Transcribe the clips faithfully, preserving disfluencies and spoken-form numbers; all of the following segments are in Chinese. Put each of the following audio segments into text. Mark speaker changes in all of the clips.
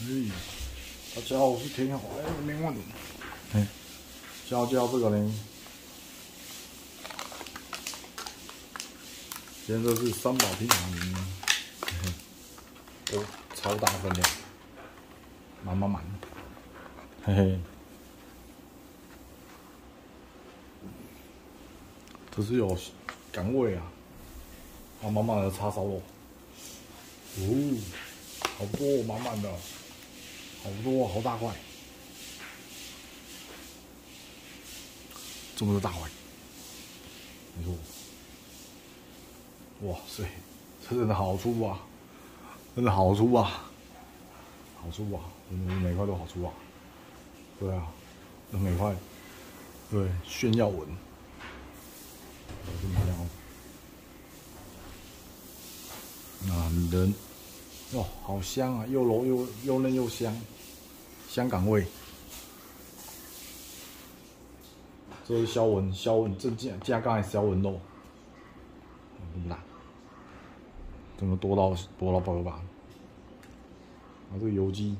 Speaker 1: 哎，大家好，我是天豪，哎，另外的，哎，教教这个呢，今天这是三宝拼盘里面，嘿嘿，哦，超大分量，满满满，嘿嘿，这是有港味啊，啊，满满的叉烧肉，哦，好多，满满的。好多，好大块，这么多大块，你说，哇塞，这真的好粗啊，真的好粗啊，好粗啊，真的每块都好粗啊，对啊，那每块，对，炫耀文，这么样，男人，哦，好香啊，又柔又又嫩又香。香港味，这是消纹，消纹这加加刚才消纹肉，这么大，这么多到多到爆吧？啊，这个油鸡，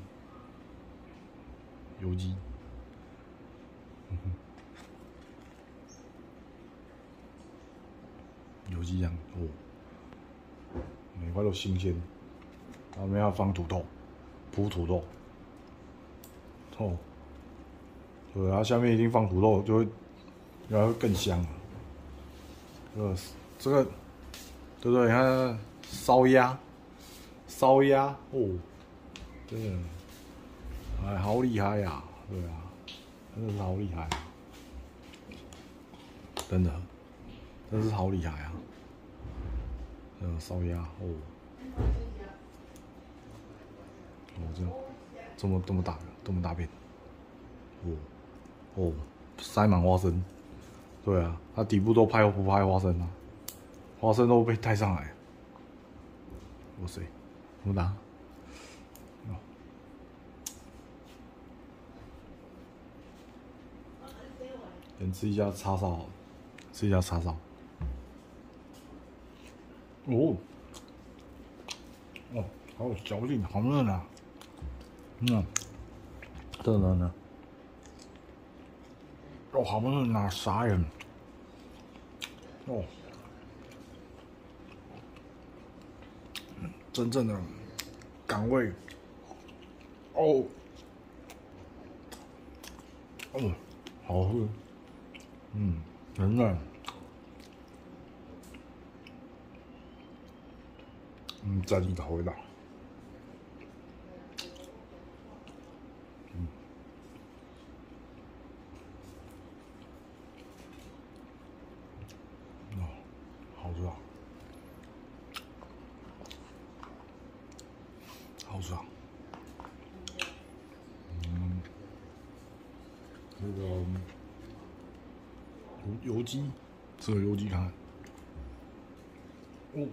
Speaker 1: 油鸡，嗯哼，油鸡样哦，每块都新鲜，然后要放土豆，铺土豆。哦，对，它下面一定放土豆，就会，然后更香了。呃，这个，对不对？看烧鸭，烧鸭哦，真的，哎，好厉害呀！对啊，真的是好厉害啊！真的，真是好厉害啊！呃，烧鸭哦，哦，这这么这么大，这么大片。哦，哦，塞满花生，对啊，它底部都拍不拍花生啊？花生都被带上来，哇塞，这么大！哦，先吃一下叉烧，吃一下叉烧。哦，哦，好有嚼劲，好嫩啊！嗯，这个呢？哦，好嫩啊，傻人！哦，真正的港味。哦，哦，好吃。嗯，很嫩。嗯，在里头味道。嗯，哦，好吃啊！好吃啊！嗯，这个油油鸡，这个油鸡看，哦，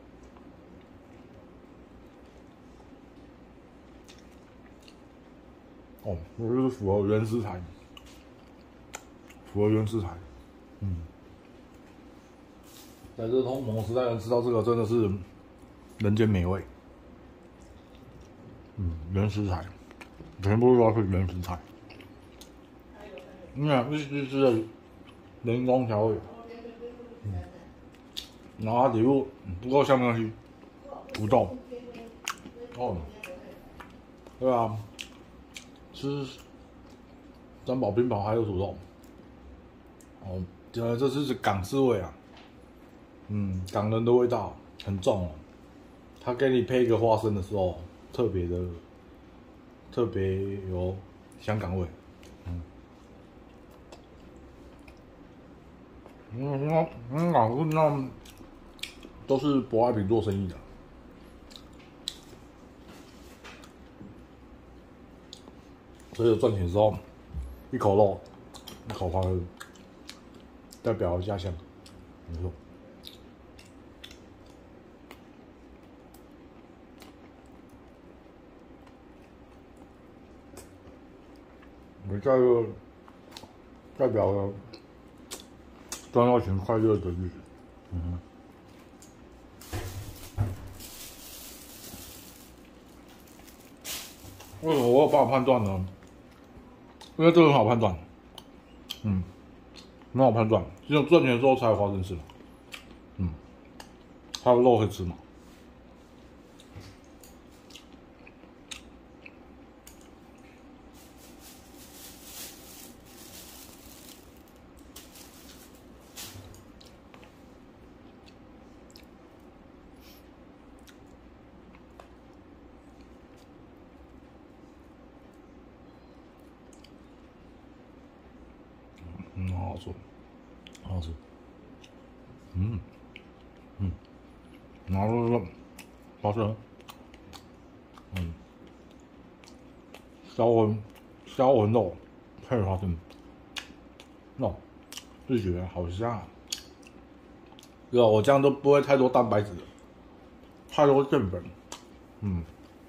Speaker 1: 哦，这就是符合原食材，符合原食材，嗯，在这通蒙时代能吃到这个真的是人间美味，嗯，原食材，全部都是原食材，你看一只只的人工调味，嗯，然后它底部不知道下面那些土豆，哦，对啊。吃三宝冰袍还有土豆，哦，这这是港式味啊，嗯，港人的味道很重哦。他给你配一个花生的时候，特别的，特别有香港味，嗯，嗯，那嗯，老师那都是博爱品做生意的。所以有赚钱的时候，一口肉，一口花生，代表家乡，没错。我在一个代表了赚到钱快乐的日子，嗯。 为什么我有办法判断呢？因为这个很好判断，嗯，很好判断，只有赚钱的时候才有花生吃嘛，嗯，还有肉可以吃嘛。嗯，好好吃，好好吃。嗯嗯，然后这个花生，嗯，销魂销魂肉配花生，哦，就觉得好香啊！对啊，我这样都不会太多蛋白质，太多淀粉，嗯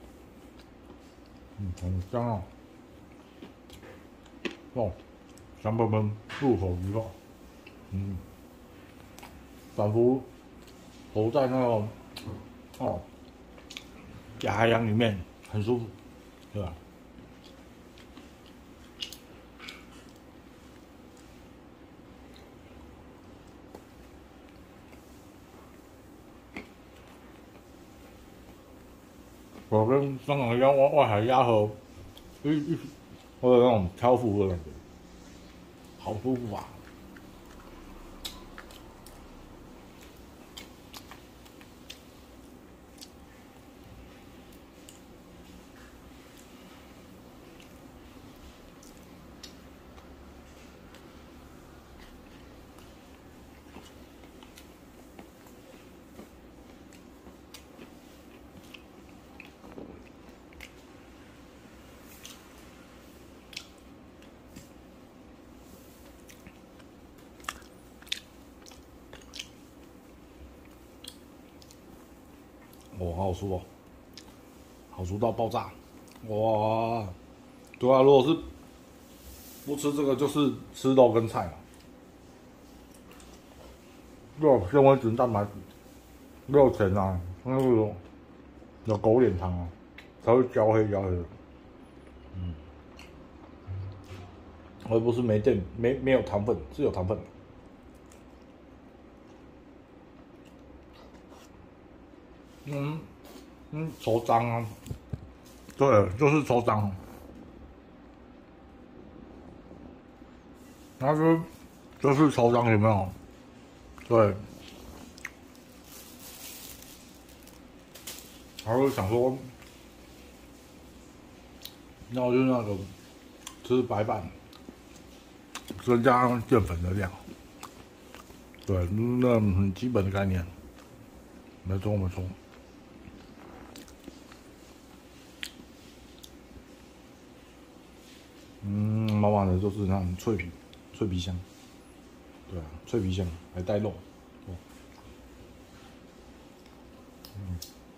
Speaker 1: 嗯，很香啊！哦，香喷喷，入口即化，嗯，仿佛活在那种哦大海洋里面，很舒服，对吧？我跟香港一样，外外海鸭和一一，我有那种漂浮的感觉，好舒服啊！哦，好好吃哦，好吃到爆炸！哇，对啊，如果是不吃这个，就是吃肉跟菜嘛。肉纤维质、蛋白质、肉钱啊，那个有狗脸汤啊，才会焦黑焦黑的。嗯，而不是没淀没没有糖分，是有糖分的。嗯嗯，抽脏啊，对，就是抽脏。那就就是抽脏有没有？对，然后想说，那我就那个吃白饭，增加淀粉的量。对，那很基本的概念，没错没错。嗯，满满的就是那种脆皮，脆皮香。对啊，脆皮香还带肉。哦，嗯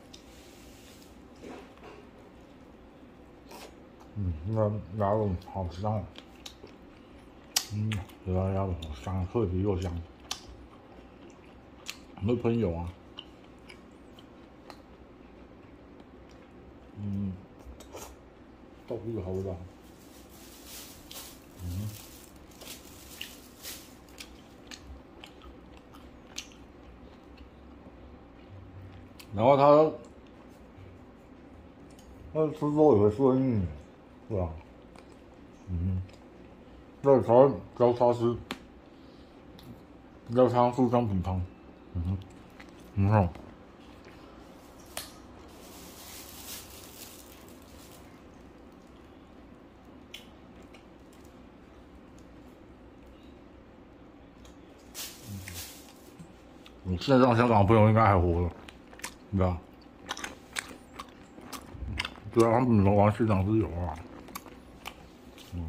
Speaker 1: 嗯，那鸭肉好香哦。嗯，这鸭鸭肉好香，脆皮又香，会喷油啊。嗯，豆腐好味道。嗯，然后它那吃肉也会说嗯，对吧？嗯，这才交叉吃，交叉素香品汤。嗯哼，很好。你线上香港的朋友应该还活着，对吧？对啊，他们玩现场是有啊。嗯，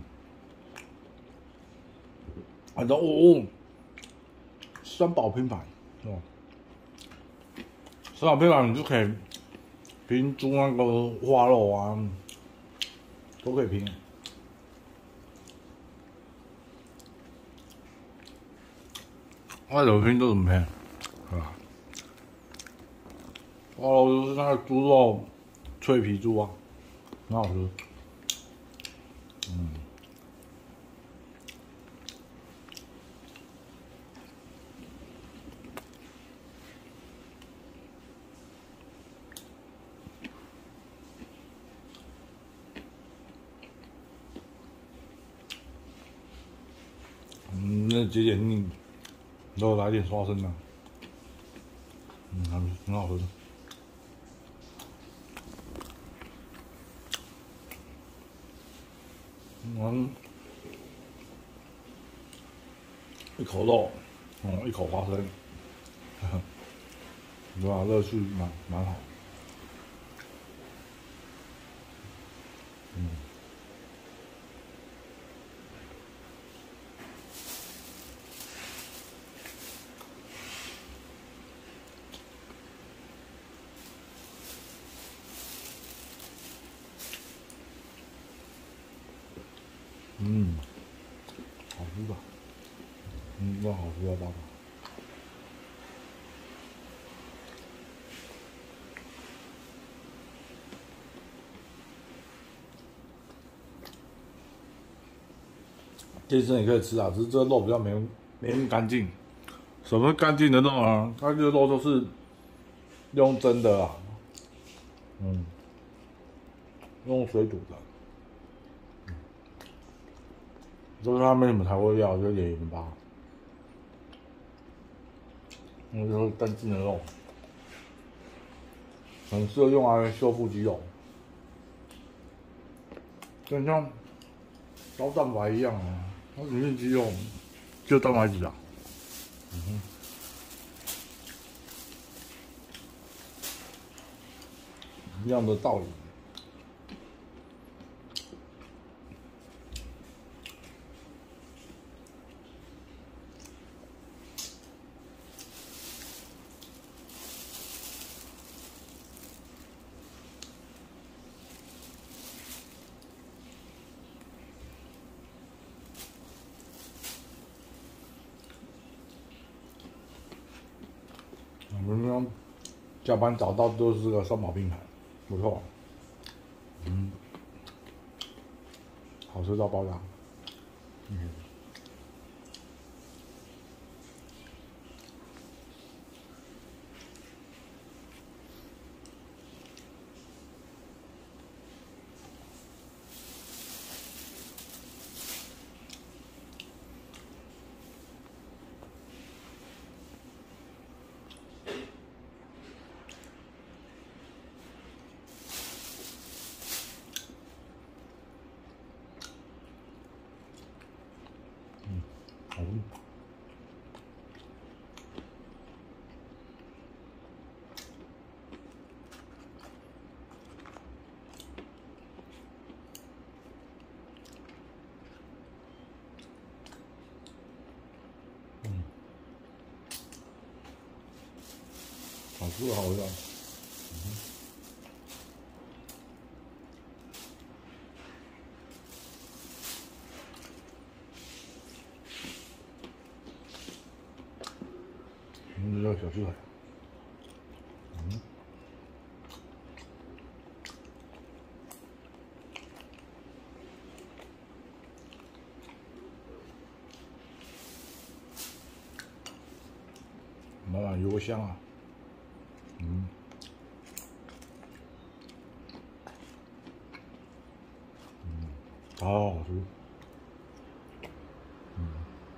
Speaker 1: 反正哦哦，三宝拼盘哦，三宝拼盘你就可以拼猪那个花肉啊，都可以拼。爱怎么拼就怎么拼，对吧？花肉就是那个猪肉脆皮猪啊，很好吃。 嗯。嗯，那解解腻，然后来点花生啊，嗯，还很好喝的。嗯，一口肉，哦，一口花生，对吧？乐趣蛮蛮好。嗯。嗯，好吃吧？嗯，那好吃啊，爸爸。健身也可以吃啊，只是这肉比较没没那么干净。什么干净的肉啊？它这个肉都是用蒸的啊，嗯，用水煮的。就是它没什么调味料，就盐巴。那就是干净的肉，很适合用来修复肌肉，就像高蛋白一样啊，它里面肌肉就蛋白质啊。嗯哼，一样的道理。我们刚加班找到都是个双宝拼盘，不错。嗯，好吃到爆炸。嗯。好。嗯，好吃好吃。嗯，这个小鸡腿。嗯。妈妈油香啊。嗯。嗯，好好吃。嗯。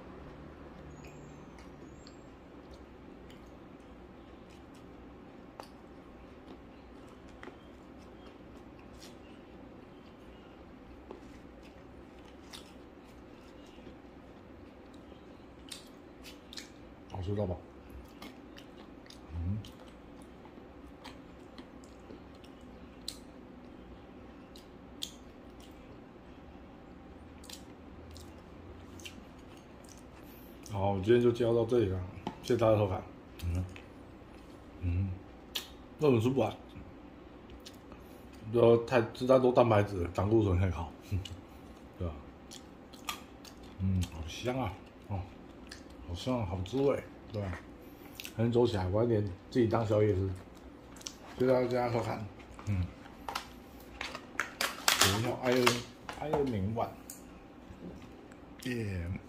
Speaker 1: 好吃到饱。嗯。好，今天就介绍到这里了，谢谢大家收看。嗯。嗯，那本吃不完，就太吃太多蛋白质，胆固醇太高，对吧？嗯，好香啊，哦，好香，好滋味，对吧？很走起来，晚点自己当宵夜吃。谢谢大家收看，嗯，等一下，I N I 开个名碗，耶、yeah